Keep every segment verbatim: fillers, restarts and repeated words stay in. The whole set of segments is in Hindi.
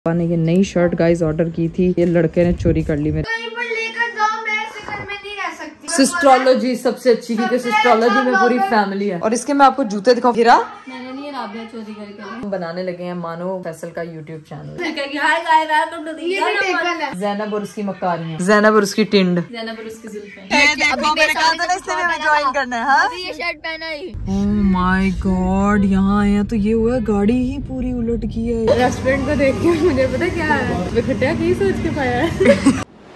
पापा ने ये नई शर्ट गाइस ऑर्डर की थी, ये लड़के ने चोरी कर ली मेरे। सिस्ट्रोलॉजी सबसे अच्छी, क्योंकि सिस्ट्रोलॉजी में पूरी फैमिली है। और इसके मैं आपको जूते दिखाऊं। हीरा मैंने नहीं, राबिया चोरी करके बनाने लगे हैं मानो फैसल का यूट्यूब चैनल। ज़ैनब और उसकी मक्कारियां, ज़ैनब और उसकी टिंड, ज़ैनब और उसकी जुल्फें। ज्वाइन करना है। ये शर्ट पहना ही। ओह माय गॉड, यहाँ आए हैं तो ये हुआ गाड़ी ही पूरी उलट की है। रेस्टोरेंट को देख के मुझे पता क्या है, खटिया की सोच के पाया है।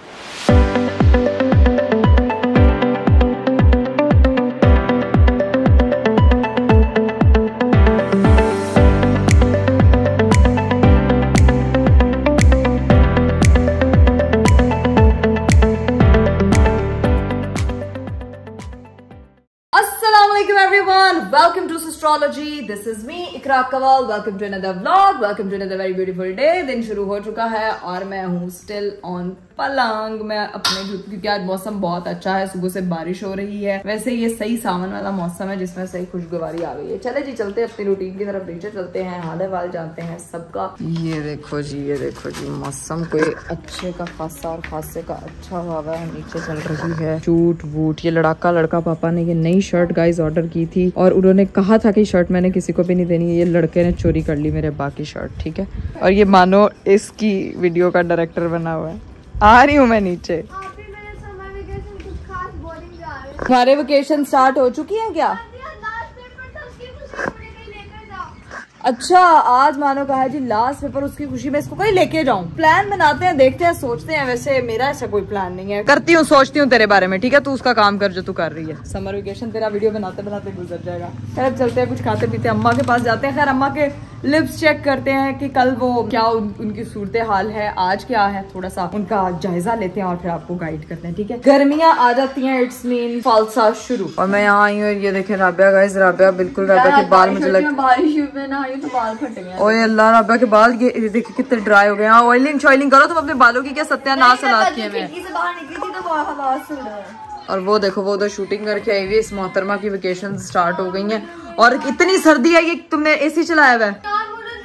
Welcome to Sistrology. This is me, Ikra Kawal. Welcome to another vlog. Welcome to another very beautiful day. दिन शुरू हो चुका है और मैं हूँ still on पलंग। मैं अपने क्योंकि आज मौसम बहुत अच्छा है, सुबह से बारिश हो रही है। वैसे ये सही सावन वाला मौसम है जिसमें सही खुशगवारी आ गई है। चले जी चलते हैं अपनी रूटीन की तरफ, नीचे चलते हैं, हाल वाल जानते हैं सबका। ये देखो जी, ये देखो जी, मौसम कोई अच्छे का खासा और खासे का अच्छा हुआ है। नीचे चल रही है चूट वूट। ये लड़ाका लड़का पापा ने ये नई शर्ट गाइस ऑर्डर की थी और उन्होंने कहा था कि शर्ट मैंने किसी को भी नहीं देनी है। ये लड़के ने चोरी कर ली मेरे बाकी शर्ट, ठीक है। और ये मानो इसकी वीडियो का डायरेक्टर बना हुआ है। आ रही हूँ मैं नीचे। तुम्हारे वेकेशन स्टार्ट हो चुकी हैं क्या? अच्छा, आज मानो कहा है जी लास्ट पेपर, उसकी खुशी में इसको कहीं लेके जाऊं। प्लान बनाते हैं, देखते हैं, सोचते हैं। वैसे मेरा ऐसा कोई प्लान नहीं है। करती हूँ, सोचती हूँ तेरे बारे में, ठीक है। तू उसका काम कर जो तू कर रही है। समर वेकेशन तेरा वीडियो बनाते बनाते गुजर जाएगा। खैर अब चलते हैं, कुछ खाते पीते अम्मा के पास जाते हैं। खैर अम्मा के लिप्स चेक करते हैं कि कल वो क्या उन, उनकी सूरत हाल है, आज क्या है, थोड़ा सा उनका जायजा लेते हैं और फिर आपको गाइड करते हैं, ठीक है। गर्मियाँ आ जाती हैं, इट्स मीन फालसा शुरू। और मैं यहाँ आई हूँ, ये देखे राबिया गाइस, राबिया बिल्कुल राबिया के बाल मुझे लग बारिश में ना आई तो बाल फट गए। ओए अल्लाह, राबिया के बाल ये देखिए कितने ड्राई हो गए। ऑयलिंग शॉइलिंग करो तुम अपने बालों की, क्या सत्यानाश हालात किए हैं। और वो देखो, वो उधर शूटिंग करके आई हुई। इस मोहतरमा की वेकेशन स्टार्ट हो गई हैं और इतनी सर्दी है कि तुमने एसी चलाया हुआ है।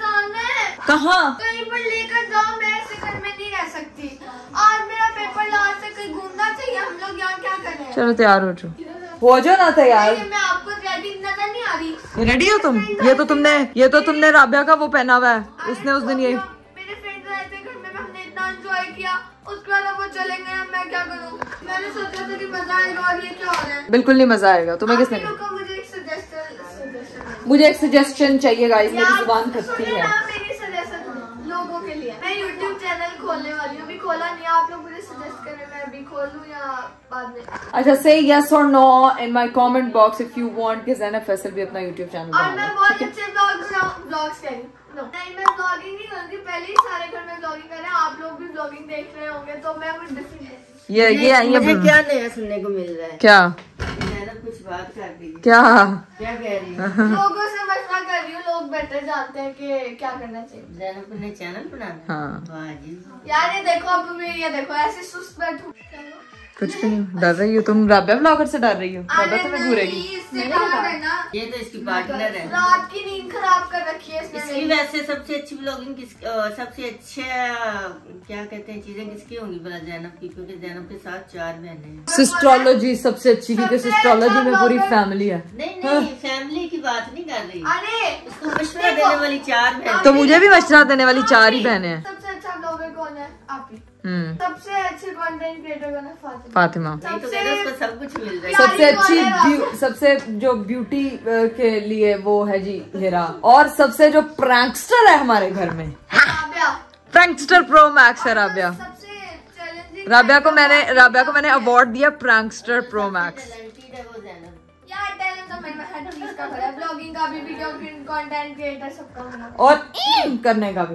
कहाँ? कहीं पर लेकर जाओ, मैं ऐसे घर में नहीं रह सकती। आज मेरा पेपर लास्ट है, कहीं घूमना चाहिए। हम लोग यहाँ क्या करें? चलो तैयार हो जाओ, हो जाओ ना तैयार। मैं आपको रेडी नजर नहीं आ रही। रेडी हो तुम? ये तो तुमने ये तो तुमने राबिया का वो पहना हुआ है, उसने उस दिन ये मेरे फ्रेंड्स आए थे घर में, हमने इतना एंजॉय किया, उसके बाद वो चले गए। मैं क्या करूँ? मैंने सोचा था कि मजा आएगा और ये क्या हो रहा है। बिल्कुल नहीं मजा आएगा। तुम्हें किसने? मुझे एक सजेशन मुझे एक सजेशन चाहिए गाइस, मेरी जुबान खस्ती है। मेरी सजेशन लोगों के लिए, मैं यूट्यूब चैनल खोलने वाली हूँ, अभी खोला नहीं। आप लोग मुझे सजेस्ट करें, मैं अभी खोल लूँ या बाद में? अच्छा, से यस और no in my comment box if you want कि ज़ैनब फैसल भी अपना यूट्यूब चैनल बनाए। और मैं बहुत अच्छे ब्लॉग्स ब्लॉग्स करूँ। नहीं, मैं ब्लॉगिंग नहीं करूँगी। पहले ही सारे घर में ब्लॉगिंग कर रहे हैं, आप लोग भी ब्लॉगिंग देख रहे होंगे, तो मैं कुछ डिफरेंट ये ये मुझे क्या नया सुनने को मिल रहा है? क्या कुछ बात कर रही है? क्या क्या कह रही है? लोगों से मशवरा कर रही हूँ, लोग बेटर जानते हैं कि क्या करना चाहिए। ज़ैनब ने चैनल बनाना। हाँ यार ये देखो, अब मैं ये देखो ऐसे सुस्त बैठूं। कुछ भी नहीं, डर रही हो तुम? राबिया ब्लॉगर से डर रही हो? राबिया तुम्हें घूरेगी। ये तो इसकी पार्टनर है। रात की नींद खराब कर रखी है इसने। इसकी वैसे सबसे अच्छी ब्लॉगिंग किस सबसे अच्छे क्या कहते हैं चीजें किसकी होंगी भला? ज़ैनब की, क्योंकि ज़ैनब के साथ चार बहनें हैं। सिस्ट्रोलॉजी सबसे अच्छी, क्योंकि सिस्ट्रोलॉजी में पूरी फैमिली है। नहीं नहीं, फैमिली की बात नहीं कर रही। अरे उसको मशवरा देने वाली चार बहनें। तो मुझे भी मशवरा देने वाली चार ही बहनें हैं। सबसे अच्छा ब्लॉगर कौन है? आप ही। हम्म सबसे अच्छे कंटेंट क्रिएटर कौन है? फातिमा। फातिमा उसको सब कुछ मिल रहा है। सबसे अच्छी सबसे जो ब्यूटी के लिए वो है जी हीरा। और सबसे जो प्रैंकस्टर है हमारे घर में, प्रैंकस्टर प्रो मैक्स है राबिया। राबिया को मैंने राबिया को मैंने अवार्ड दिया प्रैंकस्टर प्रो मैक्स। ब्लॉगिंग का भी, वीडियो कंटेंट क्रिएटर सबका और करने का भी।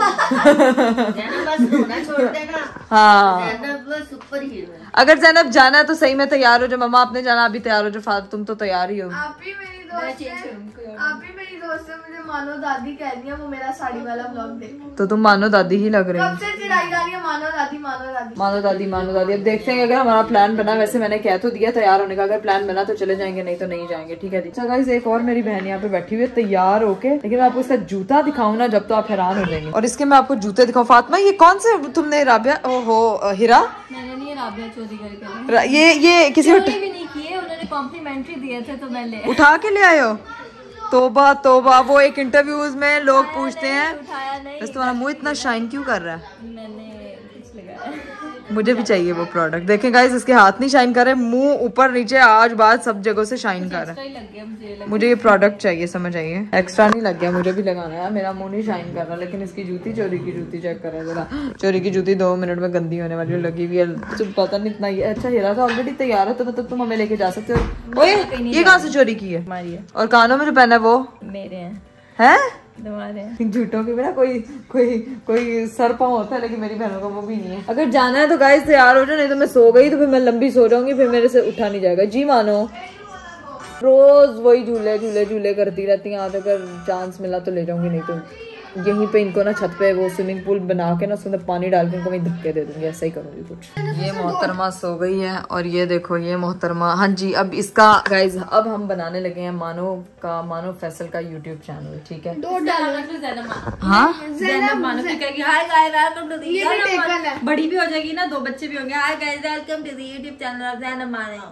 बस रोना छोड़ देना। हाँ, ज़ैनब सुपर हीरो है। अगर ज़ैनब जाना है तो सही में तैयार हो। जो मम्मा आपने जाना अभी तैयार हो। जो फादर तुम तो तैयार ही हो। आप ही मेरी दोस्त है, आप ही मेरी दोस्त है। मुझे मानो दादी कह रही है, वो मेरा साड़ी वाला ब्लॉग देख। तो तुम मानो दादी ही लग रही हो। कब से आई जा रही है, मानो दादी मानो दादी मानो दादी मानो दादी। अब देखते हैं अगर हमारा प्लान बना, वैसे मैंने कह तो दिया तैयार होने का, अगर प्लान बना तो चले जाएंगे, नहीं तो नहीं जाएंगे। ठीक है जी। अच्छा गाइस, एक और मेरी बहन यहाँ पे बैठी हुई है तैयार होके, लेकिन मैं आपको इसका जूता दिखाऊं ना जब तो आप हैरान हो जाएंगे। और इसके मैं आपको जूते दिखाऊं। फातिमा ये कौन से तुमने राबिया, ओहो हिरा, मैंने नहीं राबिया चोरी करके, ये ये किसी चोरी भी नहीं किए, उन्होंने कॉम्प्लीमेंट्री दिए थे तो मैं ले उठा के ले आए हो। तोबा तोबा, वो एक इंटरव्यूज में लोग पूछते हैं उठाया नहीं, बस तुम्हारा मुंह इतना शाइन क्यों कर रहा है। मैंने कुछ लगाया। मुझे भी चाहिए वो प्रोडक्ट। देखें गाइस, इसके हाथ नहीं शाइन कर रहे, मुंह ऊपर नीचे आज बात सब जगहों से शाइन कर रहा है। लग गया मुझे, लग मुझे ये प्रोडक्ट चाहिए, समझ आइए। एक्स्ट्रा नहीं लग गया, मुझे भी लगाना है। मेरा मुंह नहीं शाइन कर रहा, लेकिन इसकी जूती, चोरी की जूती चेक कर रहा है जरा। चोरी की जूती दो मिनट में गंदी होने वाली लगी हुई है, तो पता नहीं इतना। अच्छा हीरा था ऑलरेडी तैयार है, तो मतलब तुम हमें लेके जा सकते हो। ओए ये कहाँ से चोरी की है? हमारी है, और कानों में जो पहना है वो मेरे हैं, है? तुम्हारे हैं। झूठों की मेरा कोई कोई कोई सर पाँव होता है, लेकिन मेरी बहनों का वो भी नहीं है। अगर जाना है तो गाइस तैयार हो जाओ, नहीं तो मैं सो गई तो फिर मैं लंबी सो जाऊंगी, फिर मेरे से उठा नहीं जाएगा। जी मानो, रोज वही झूले झूले झूले करती रहती हैं। आज अगर चांस मिला तो ले जाऊंगी, नहीं तो यहीं पे इनको ना छत पे वो स्विमिंग पूल बना के ना उसमें पानी डाल के इनको वहीं धक्के दे दूंगी, ऐसा ही करूंगी कुछ। ये मोहतरमा सो गई है और ये देखो ये मोहतरमा, हाँ जी। अब इसका गाइज अब हम बनाने लगे हैं मानो का, मानो फैसल का यूट्यूब चैनल। ठीक है, हाँ ज़ैनब मानो भी कहेगी hi guys welcome to the YouTube, बड़ी भी हो जाएगी ना, दो बच्चे भी होंगे, hi guys welcome to the YouTube channel of Zainab Mano.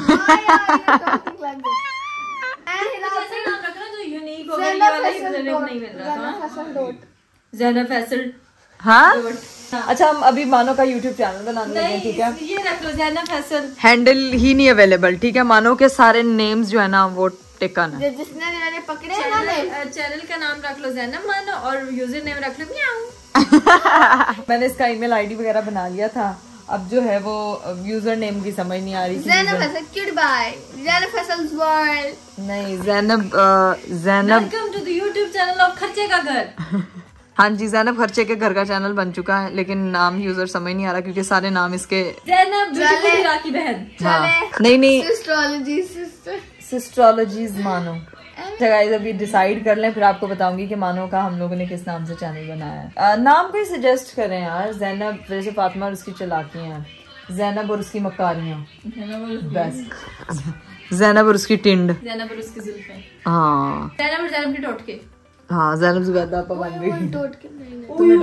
Zainab Faisal, हाँ अच्छा। हम अभी मानो का यूट्यूब चैनल बनाने लगे हैं। ठीक है, ये रख लो ज़ैनब फैसल, हैंडल ही नहीं अवेलेबल। ठीक है, मानो के सारे नेम्स जो है ना वो टेकन है। जिसने मैंने पकड़े चैनल का नाम रख लो ज़ैनब मानो और यूजर नेम रख लो म्याऊ। मैंने इसका ईमेल आईडी वगैरह बना लिया था, अब जो है वो यूजर नेम की समझ नहीं आ रही। Zainab Faisal cute by Zainab Faisal's world, नहीं Zainab Zainab welcome to the YouTube channel of खर्चे का घर। हाँ जी, ज़ैनब खर्चे के घर का चैनल बन चुका है, लेकिन नाम यूजर समझ नहीं आ रहा क्योंकि सारे नाम इसके ज़ैनब ब्यूटीफुल हीरा की बहन। हाँ नहीं नहीं सिस्ट्रोलॉजी सिस्टर सिस्ट्रोलॉजीज मानो। गाइस अभी डिसाइड कर लें, फिर आपको बताऊंगी कि मानो का हम लोगों ने किस नाम से चैनल बनाया है। आ, नाम कोई सजेस्ट करें यार। ज़ैनब, जैसे फातिमा और उसकी चालाकियां, ज़ैनब और उसकी मकारियां, बेस्ट। ज़ैनब और उसकी टिंड, ज़ैनब और उसकी जुल्फें, हाँ ज़ैनब और ज़ैनब की टोटके, हाँ ज़ैनब जुबैदा बन गई। टोट के नहीं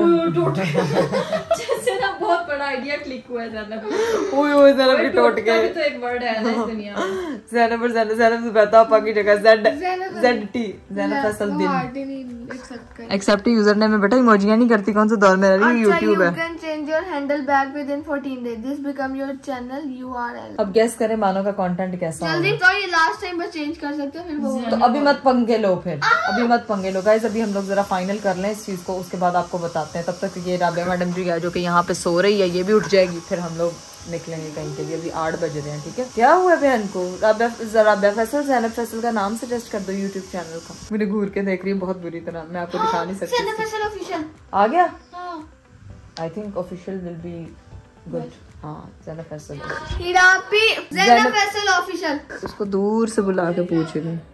जैसे ना बहुत बड़ा आइडिया क्लिक हुआ है ज़ैनब। ओए ओए ज़ैनब की टोट के, भी तो एक वर्ड है ना इस दुनिया में। ज़ैनब और ज़ैनब ज़ैनब जुबैदा आपा की जगह Z Z T Zainab Faisal दिन एक्सेप्ट यूजर नेम में बेटा इमोजियां नहीं करती, कौन सा दौर में रह रही है, यूट्यूब है। You can change your handle back within fourteen days. This become your channel U R L. अब गेस करें मानो का कंटेंट कैसा जल्दी होगा। तो ये लास्ट टाइम बस चेंज कर सकते हो फिर वो तो अभी मत पंगे लो, फिर अभी मत पंगे लो गाइस, अभी हम लोग जरा फाइनल कर लें इस चीज को, उसके बाद आपको बताते हैं। तब तक ये राबिया मैडम जी है जो कि यहाँ पे सो रही है, ये भी उठ जाएगी, फिर हम लोग निकलेंगे कहीं के लिए। अभी आठ बज रहे हैं। ठीक है, क्या हुआ बहन को? राबिया राबिया फैसल, ज़ैनब फैसल का नाम सजेस्ट कर दो यूट्यूब चैनल का। मुझे घूर के देख रही है बहुत बुरी तरह, मैं आपको दिखा नहीं सकती। ज़ैनब फैसल ऑफिशियल आ गया, I think official will be good. हाँ ज़ैनब फैसल, हिरापी ज़ैनब फैसल ऑफिशियल। उसको दूर से बुला के पूछ रही हूँ।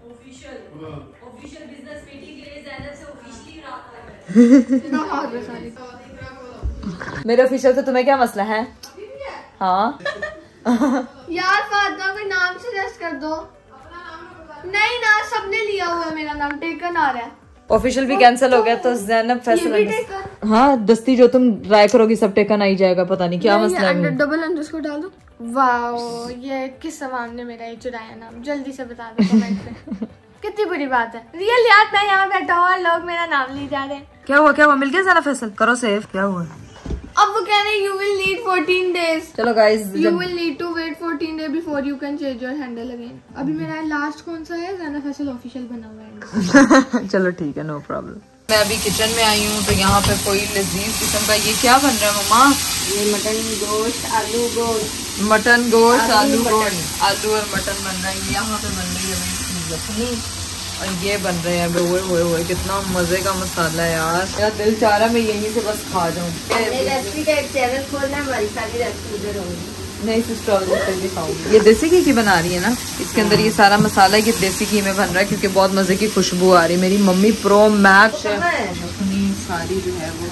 मेरे ऑफिशियल से तुम्हें क्या मसला है? हाँ यार फातिमा कोई नाम सजेस्ट कर दो। नहीं ना, सबने लिया हुआ है मेरा नाम, टेकन आ रहा है। ऑफिशियल भी कैंसिल हो गया तो ज़ैनब फैसल। ये भी टेकन। हाँ दस्ती जो तुम ट्राई करोगी सब टेकन आ ही जाएगा, पता नहीं क्या मसला है। डबल अंडरस्कोर डाल दो। वाओ, ये किस सवाल ने मेरा ये चुराया नाम, जल्दी से बता दो कमेंट में। कितनी बुरी बात है। रियल यार मैं यहाँ बैठा हुआ, लोग मेरा नाम ले जा रहे हैं। क्या हुआ क्या हुआ? मिल गया ज़ैनब फैसल, करो सेव। क्या हुआ? अब वो कह रहे हैं you will need fourteen days. चलो guys, you will need to wait fourteen days before you can change your handle again. अभी मेरा लास्ट कौन सा है? ज़ैनब फैसल ऑफिशियल बना हुआ है। चलो ठीक है, नो प्रॉब्लम। मैं अभी किचन में आई हूँ तो यहाँ पे कोई लजीज किस्म का, ये क्या बन रहा है मम्मा? ये मटन गोश्त, आलू गोश्त, मटन गोश्त, आलू गोश्त, आलू और मटन बन रहा है। यहाँ पे बन रही है जखनी और ये बन रहे हैं। ओए ओए ओए कितना मजे का मसाला है यार, मेरा दिल चाह रहा है मैं यहीं से बस खा जाऊँ। रेसिपी का एक चैनल खोलना है, हमारी सारी रेसिपी उधर होगी। नहीं सिस्टर दिखाऊंगी। ये देसी घी की बना रही है ना, इसके अंदर ये सारा मसाला ये देसी घी में बन रहा है क्योंकि बहुत मजे की खुशबू आ रही है। मेरी मम्मी प्रो मैक्स है, सारी जो है वो हमने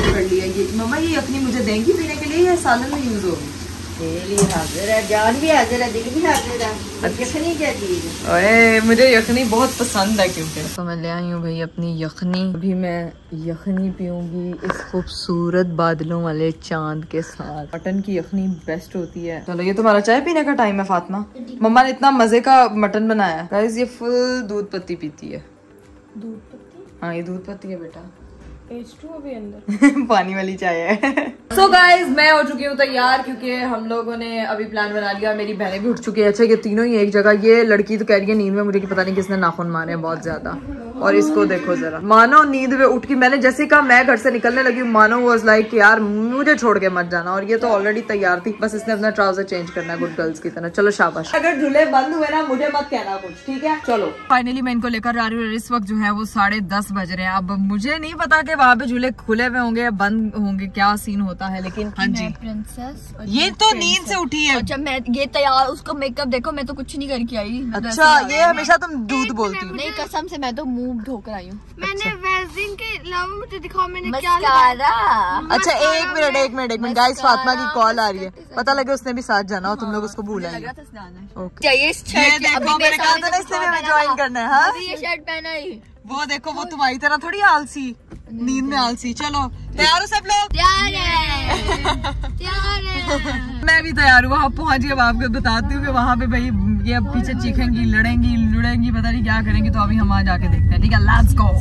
कर लिया। ये मम्मा ये यखनी मुझे देंगी पीने के लिए या सालन में यूज होगी? तेरे लिए हाजिर है, जान भी हाजिर है, दिल भी हाजिर है। यखनी क्या चीज है? ओए मुझे यखनी बहुत पसंद है क्योंकि तो मैं ले आई हूँ भाई अपनी यखनी। अभी मैं यखनी पीऊंगी इस खूबसूरत बादलों वाले चांद के साथ। मटन की यखनी बेस्ट होती है। चलो ये तुम्हारा चाय पीने का टाइम है फातिमा। मम्मा ने इतना मजे का मटन बनाया है गाइस। ये फुल दूध पत्ती पीती है। दूध पत्ती? हाँ ये दूध पत्ती है बेटा। एच टू अभी अंदर पानी वाली चाय है। सो so गाइज मैं हो चुकी हूँ तैयार क्योंकि हम लोगों ने अभी प्लान बना लिया। मेरी बहनें भी उठ चुकी है। अच्छा ये तीनों ही एक जगह। ये लड़की तो कह रही है नींद में मुझे कि पता नहीं किसने नाखून मारे हैं बहुत ज्यादा। और इसको देखो जरा, मानो नींद में उठ के मैंने जैसे कहा मैं घर से निकलने लगी मानो वाज लाइक यार मुझे छोड़ के मत जाना। और ये तो ऑलरेडी तैयार थी, बस इसने अपना ट्राउजर चेंज करना है गुड गर्ल्स की तरह। चलो शाबाश। अगर झूले बंद हुए ना मुझे मत कहना कुछ, ठीक है? चलो फाइनली मैं इनको लेकर आ रही हूँ। इस वक्त जो है वो साढ़े दस बज रहे हैं। अब मुझे नहीं पता कि वहाँ पे झूले खुले हुए होंगे या बंद होंगे, क्या सीन होता है। लेकिन हाँ जी प्रिंसेस ये तो नींद से उठी है। जब मैं ये तैयार उसका मेकअप देखो, मैं तो कुछ नहीं करके आई। अच्छा ये हमेशा तुम दूध बोलती हो। नहीं कसम से मैं तो मुंह धोकर आई हूँ। मैंने वैसलिन के अलावा मुझे दिखाओ मैंने क्या लगाया। अच्छा एक मिनट एक मिनट एक मिनट गाइस, फातिमा की कॉल आ रही है। पता लगे उसने भी साथ जाना हो, तुम लोग उसको भूलेंगे। चाहिए इस शर्ट देखो मैंने कहा था ना इसने भी ज्वाइन करना है। हाँ ये शर्ट पहना ही। वो देखो वो तुम्हारी तरह थोड़ी आलसी, नींद में आलसी। चलो तैयार हो सब लोग? तैयार है तैयार है। मैं भी तैयार हूँ। वहाँ पहुँच गए। आपको बताती हूँ कि वहाँ पे भाई ये अब पीछे चीखेंगी, लड़ेंगी लुड़ेंगी, पता नहीं क्या करेंगी। तो अभी हम वहाँ जाके देखते हैं, ठीक है? Let's go.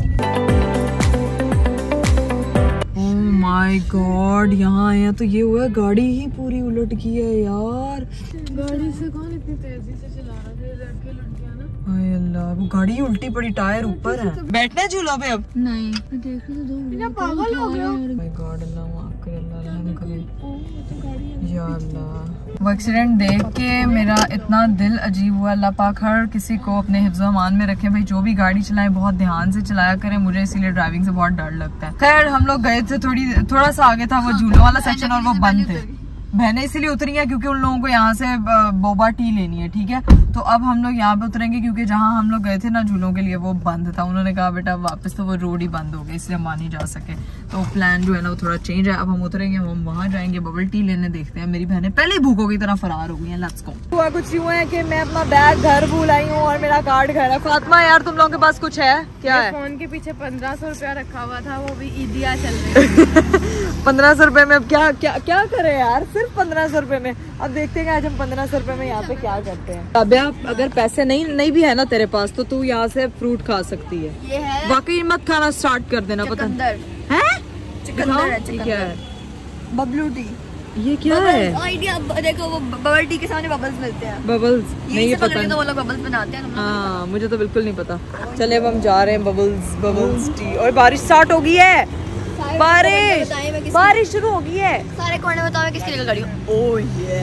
Oh my God यहाँ आए हैं तो ये हुआ गाड़ी ही पूरी उलट गई है यार। गाड़ी से कौन इतनी तेजी से चला रहा है? लड़के लड़कियां ना। हाय अल्लाह वो गाड़ी उल्टी पड़ी, टायर ऊपर है। बैठना है झूलों पे अब? नहीं देख रहे तो दो पागल हो गए हो। माय गॉड अल्लाह माफ करे, अल्लाह रहम करे या अल्लाह। वो एक्सीडेंट देख के मेरा इतना दिल अजीब हुआ। अल्लाह पाक हर किसी को अपने हिफ्ज़ अमान में रखे। भाई जो भी गाड़ी चलाएं बहुत ध्यान से चलाया करें। मुझे इसीलिए ड्राइविंग से बहुत डर लगता है। खैर हम लोग गए थे, थोड़ी थोड़ा सा आगे था वो झूलों वाला सेक्शन और वो बंद थे। बहनें इसीलिए उतरी हैं क्योंकि उन लोगों को यहाँ से बोबा टी लेनी है, ठीक है? तो अब हम लोग यहाँ पे उतरेंगे क्योंकि जहाँ हम लोग गए थे ना झूलों के लिए वो बंद था। उन्होंने कहा बेटा वापस तो वो रोड ही बंद हो गई, इसलिए हम वहाँ नहीं जा सके। तो प्लान जो है ना वो थोड़ा चेंज है। अब हम उतरेंगे, हम वहाँ जाएंगे, बबल टी लेने। देखते हैं। मेरी बहनें पहले ही भूखों की तरह फरार हो गई हैं। Let's go. हुआ कुछ यूँ है कि मैं अपना बैग घर भूल आई हूँ और मेरा कार्ड घर है। फातिमा यार तुम लोगों के पास कुछ है क्या? है फोन के पीछे पंद्रह सौ रुपया रखा हुआ था, वो भी ईदिया चल रही। पंद्रह सौ रुपए में अब क्या क्या क्या करे यार? सिर्फ पंद्रह सौ रुपए में। अब देखते हैं आज हम पंद्रह सौ रुपए में यहाँ पे क्या करते हैं। अब अगर पैसे नहीं नहीं भी है ना तेरे पास तो तू यहाँ से फ्रूट खा सकती है। ये है बाकी मत खाना स्टार्ट कर देना। पता चुकंदर है? चुकंदर है, ये क्या है? Bubble tea. ये क्या है? आइडिया देखो वो बबल टी के सामने बबल्स मिलते हैं। बबल्स नहीं ये पता नहीं। तो वो लोग बबल्स बनाते हैं। हाँ मुझे तो बिल्कुल नहीं पता। चले अब हम जा रहे हैं बबल्स बबल्स टी। और बारिश स्टार्ट हो गई है। बारिश बारिश शुरू हो गई है। सारे कोने बताओ किसके लिए गाड़ी? ओह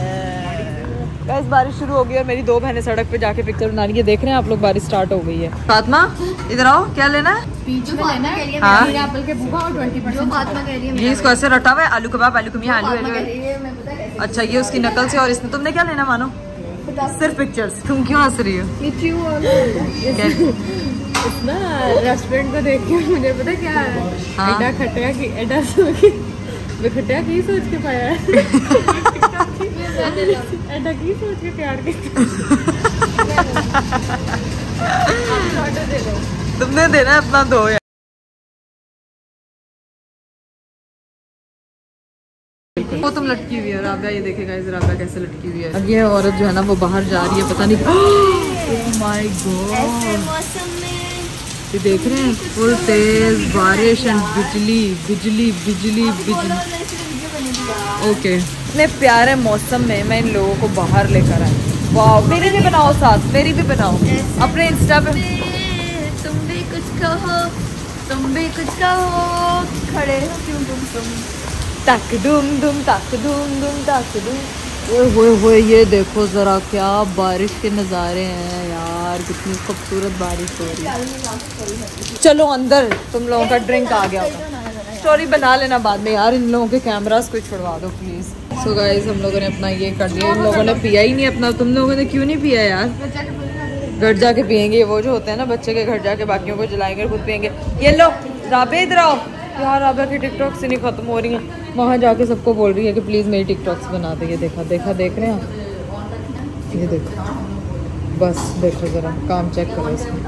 गाइस बारिश शुरू हो गई और मेरी दो बहनें सड़क पे जाके पिक्चर बना रही है। देख रहे हैं आप लोग बारिश स्टार्ट हो गई है। फातिमा इधर आओ, क्या लेना है? पीच में लेना है। हाँ? एप्पल के बुआ और ट्वेंटी परसेंट फातिमा कह रही है। ये इसको ऐसे रटा हुआ है, आलू कबाब आलू कमी आलू फातिमा कह रही है मैं पता कैसे। अच्छा ये उसकी नकल से। और इसमें तुमने क्या लेना मानो? सिर्फ पिक्चर्स। तुम क्यों हंस रही हो? ना रेस्टोरेंट को देख के मुझे पता क्या है? हाँ? एडा खटिया की एडा सोच के मैं खटिया की सोच के पाया है। एडा की सोच के प्यार की। तुमने देना अपना दो यार। वो तुम लटकी हुई है राबिया। ये देखेगा इस राबिया कैसे लटकी हुई है। अब ये औरत जो है ना वो बाहर जा रही है, पता नहीं। ओह माय गॉड ये देख रहे हैं फुल तेज बारिश एंड बिजली बिजली बिजली बिजली। ओके इतने प्यारे मौसम में मैं इन लोगों को बाहर लेकर आई। वाह मेरी भी बनाओ साथ, मेरी भी बनाओ अपने इंस्टा पे। तुम भी कुछ कहो तुम भी कुछ कहो खड़े हो क्यों तुम तुम तक दुम दुम तक दुम दुम तक दुम। ओए होए होए ये देखो जरा क्या बारिश के नज़ारे हैं यार। कितनी खूबसूरत बारिश हो रही है। चलो अंदर, तुम लोगों का ड्रिंक आ गया होगा। स्टोरी बना लेना बाद में यार। इन लोगों के कैमरास को छुड़वा दो प्लीज। सो गाइस हम लोगों ने अपना ये कर दिया। इन लोगों ने पिया ही नहीं अपना। तुम लोगों ने क्यों नहीं पिया यार? घर जाके पियेंगे। वो जो होते हैं ना बच्चे के घर जाके बाकियों को जलाएंगे खुद पियेंगे। ये लो राबे इधर आओ। यार राबिया की टिकटॉक से नहीं खत्म हो रही है, वहाँ जाके सबको बोल रही है कि प्लीज मेरी टिकटॉक्स बना दे। ये देखा देखा देख रहे हैं, ये देखो बस देखो जरा काम चेक करो इसमें।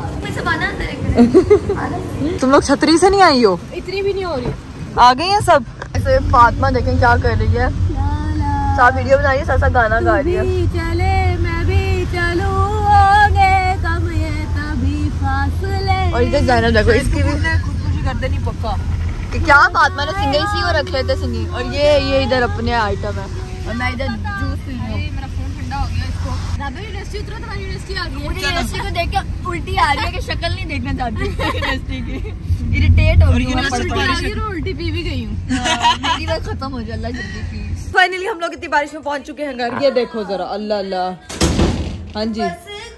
तुम लोग छतरी से नहीं आई हो? इतनी भी नहीं हो रही। आ गई हैं सब। ऐसे फातिमा देखें क्या कर रही है, साथ वीडियो बना रही है, साथ साथ गाना गा रही है। चले मैं भी चलूंगे कम ये तभी फासले। और इधर जाना देखो, इसकी भी खुदकुशी कर देनी पक्का कि क्या फातिमा ने सिंगल सी वो रख लेते सिंगिंग। और ये ये इधर अपने आइटम है और मैं इधर जूस पी रही हूँ। मेरा फोन ठंडा हो गया इसको। राबिया यूनिवर्सिटी उतरो, तुम्हारी यूनिवर्सिटी आ गई है। मुझे यूनिवर्सिटी को देख के उल्टी आ रही है कि शक्ल नहीं देखना चाहती यूनिवर्सिटी की। इरिटेट हो गई हूँ, उल्टी पी भी गई हूँ। मेरी बात खत्म हो जाए अल्लाह जल्दी प्लीज। फाइनली हम लोग इतनी बारिश में पहुंच चुके हैं घर। ये देखो जरा, अल्लाह अल्लाह। हाँ जी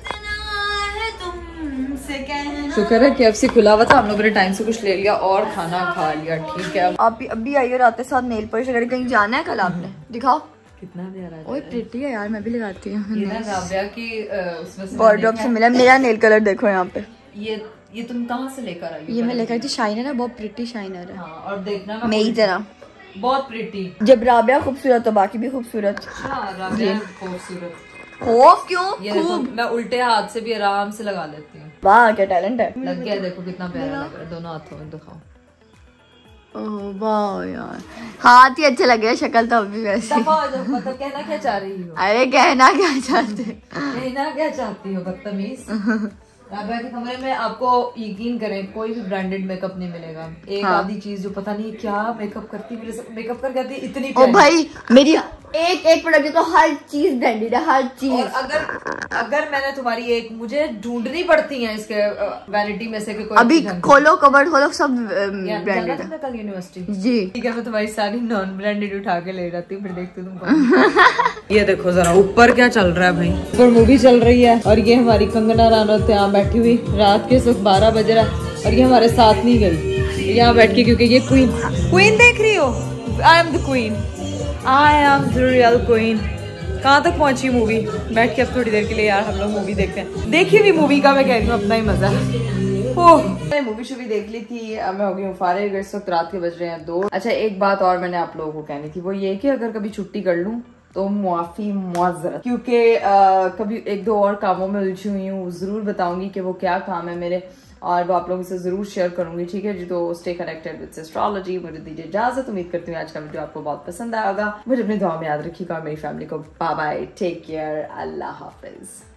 शुक्र है कि एफ सी खुला हुआ था, हम लोगों ने टाइम से कुछ ले लिया और खाना खा लिया। ठीक है, आप अभी आई और आते साथ नेल पॉलिश वगैरह कहीं जाना है कल आपने? दिखाओ कितना प्यारा है। ओए प्रिटी है यार, मैं भी लगाती हूँ। ये ना राबिया की उसमें से वार्डरोब से मिला। मेरा नेल कलर देखो यहाँ पे। ये ये तुम कहाँ से लेकर आई? ये मैं लेकर आई थी, शाइनर है, बहुत प्रिटी शाइनर है। हाँ, और देखना मेरी तरह बहुत प्रिटी। जब राबिया खूबसूरत तो बाकी भी खूबसूरत। राबिया खूबसूरत हो क्यों? ये देखो, मैं उल्टे हाथ से भी आराम से लगा लेती हूँ। वाह क्या टैलेंट है। लग गया, देखो कितना प्यारा लग रहा है दोनों हाथों में। दिखाओ। ओह वाह यार, हाथ ही अच्छे लगे, शक्ल तो अभी वैसे। मतलब कहना क्या चाह रही हो? अरे कहना क्या चाहते कहना क्या चाहती हो बदतमीज। राबिया के कमरे में आपको यकीन करें कोई भी ब्रांडेड मेकअप नहीं मिलेगा। एक हाँ। आधी चीज जो पता नहीं क्या मेकअप करती, मेरे से मेकअप कर करती इतनी। ओ भाई मेरी एक एक प्रोडक्ट तो हर चीज ब्रांडेड है, हर चीज। और अगर अगर मैंने तुम्हारी एक मुझे ढूंढनी पड़ती है इसके वैनिटी में से कि कोई अभी खोलो कबर्ड खोलो सब ब्रांडेड है। कल यूनिवर्सिटी जी ठीक है, मैं तुम्हारी सारी नॉन ब्रांडेड उठा के ले जाती हूँ, फिर देखती हूँ तुम। ये देखो जरा ऊपर क्या चल रहा है भाई, ऊपर मूवी चल रही है। और ये हमारी कंगना रनौत यहाँ बैठी हुई, रात के सुख बारह बज रहा और ये हमारे साथ नहीं गई यहाँ बैठ के, क्योंकि ये क्वीन क्वीन देख रही हो। I am the queen, I am the real queen. कहाँ तक पहुंची मूवी? बैठ के अब थोड़ी देर के लिए यार हम लोग मूवी देखते हैं। देखी हुई मूवी का मैं कह रही हूँ अपना ही मजा। ओह मैंने मूवी शूवी देख ली थी, अब मैं हो गई हूँ फारिग। इस वक्त रात के बज रहे हैं दो। अच्छा एक बात और मैंने आप लोगों को कहनी थी, वो ये कि अगर कभी छुट्टी कर लूँ तो मुआफी मुआज़रत, क्योंकि कभी एक दो और कामों में उलझी हुई हूँ। जरूर बताऊंगी कि वो क्या काम है मेरे, और वो आप लोगों से जरूर शेयर करूंगी। ठीक है जी, तो स्टे कनेक्टेड विद एस्ट्रोलॉजी। मुझे दीजिए इजाजत, उम्मीद करती हूँ आज का वीडियो आपको बहुत पसंद आएगा। मुझे अपनी दुआ में याद रखिएगा और मेरी फैमिली को। बाय बाय, टेक केयर, अल्लाह हाफिज।